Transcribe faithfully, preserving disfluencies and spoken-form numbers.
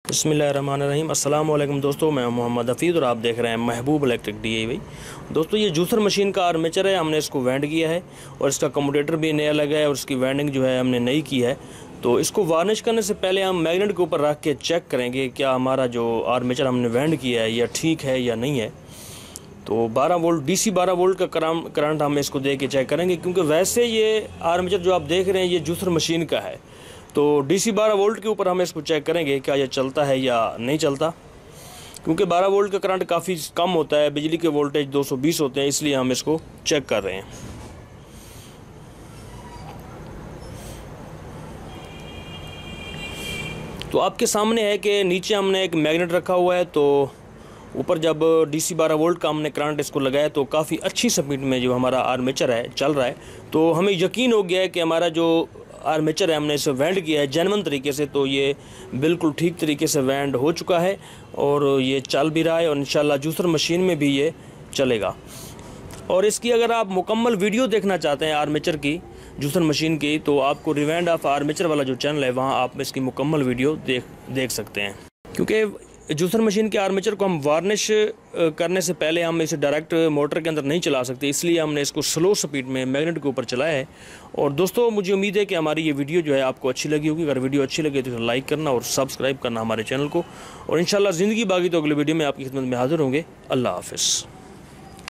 बिस्मिल्लाहिर्रहमानिर्रहीम। अस्सलाम वालेकुम दोस्तों, मैं मोहम्मद हफ़ीज़ और आप देख रहे हैं महबूब इलेक्ट्रिक डी आई वाई। दोस्तों, ये जूसर मशीन का आर्मेचर है, हमने इसको वेंड किया है और इसका कम्यूटेटर भी नया लगा है और इसकी वेंडिंग जो है हमने नई की है। तो इसको वार्निश करने से पहले हम मैग्नेट के ऊपर रख के चेक करेंगे क्या हमारा जो आर्मेचर हमने वेंड किया है या ठीक है या नहीं है। तो बारह वोल्ट डीसी बारह वोल्ट का करंट हम इसको दे के चेक करेंगे, क्योंकि वैसे ये आर्मेचर जो आप देख रहे हैं ये जूसर मशीन का है। तो डीसी बारह वोल्ट के ऊपर हम इसको चेक करेंगे क्या ये चलता है या नहीं चलता, क्योंकि बारह वोल्ट का करंट काफ़ी कम होता है, बिजली के वोल्टेज दो सौ बीस होते हैं, इसलिए हम इसको चेक कर रहे हैं। तो आपके सामने है कि नीचे हमने एक मैग्नेट रखा हुआ है, तो ऊपर जब डीसी बारह वोल्ट का हमने करंट इसको लगाया तो काफ़ी अच्छी स्पीड में जो हमारा आर्मेचर है चल रहा है। तो हमें यकीन हो गया है कि हमारा जो आर्मेचर है हमने इसे वेंड किया है जेन्युइन तरीके से, तो ये बिल्कुल ठीक तरीके से वेंड हो चुका है और ये चल भी रहा है और इंशाल्लाह जूसर मशीन में भी ये चलेगा। और इसकी अगर आप मुकम्मल वीडियो देखना चाहते हैं आर्मेचर की, जूसर मशीन की, तो आपको रिवाइंड ऑफ आर्मेचर वाला जो चैनल है वहाँ आप इसकी मुकम्मल वीडियो देख देख सकते हैं। क्योंकि जूसर मशीन के आर्मेचर को हम वार्निश करने से पहले हम इसे डायरेक्ट मोटर के अंदर नहीं चला सकते, इसलिए हमने इसको स्लो स्पीड में मैग्नेट के ऊपर चलाया है। और दोस्तों, मुझे उम्मीद है कि हमारी ये वीडियो जो है आपको अच्छी लगी होगी। अगर वीडियो अच्छी लगे तो लाइक करना और सब्सक्राइब करना हमारे चैनल को, और इंशाल्लाह ज़िंदगी बाकी तो अगले वीडियो में आपकी खिदमत में हाजिर होंगे। अल्लाह हाफ़िज़।